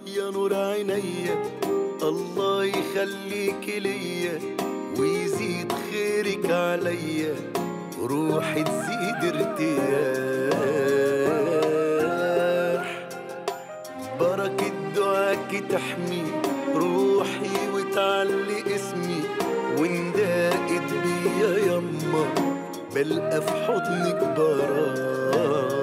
يا نور عينيا، الله يخليك ليا ويزيد خيرك عليا، روحي تزيد ارتياح. بركة دعاك تحمي روحي وتعلي اسمي، ونداقت بيا يما بلقى في حضنك براح.